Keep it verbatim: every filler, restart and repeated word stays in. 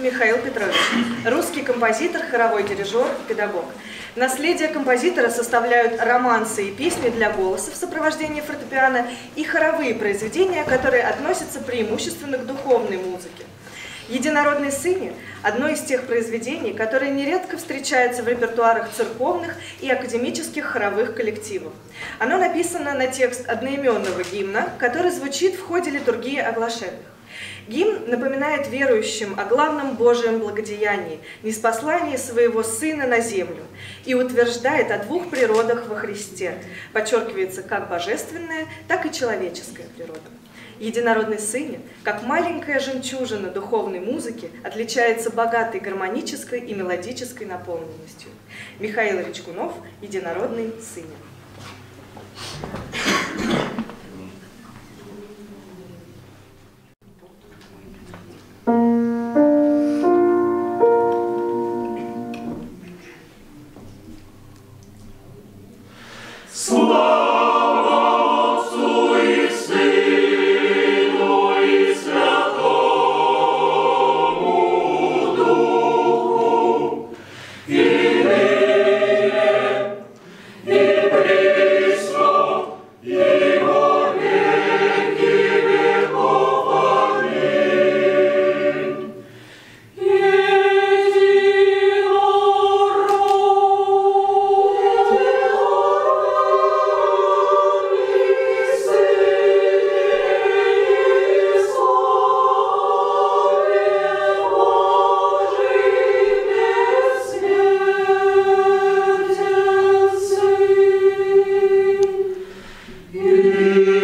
Михаил Петрович, русский композитор, хоровой дирижер, педагог. Наследие композитора составляют романсы и песни для голоса в сопровождении фортепиано и хоровые произведения, которые относятся преимущественно к духовной музыке. «Единородный сыне» – одно из тех произведений, которые нередко встречаются в репертуарах церковных и академических хоровых коллективов. Оно написано на текст одноименного гимна, который звучит в ходе литургии оглашенных. Гимн напоминает верующим о главном Божьем благодеянии, ниспослании своего Сына на землю, и утверждает о двух природах во Христе. Подчеркивается как божественная, так и человеческая природа. «Единородный сыне», как маленькая жемчужина духовной музыки, отличается богатой гармонической и мелодической наполненностью. Михаил Ричкунов, «Единородный сыне». Yeah.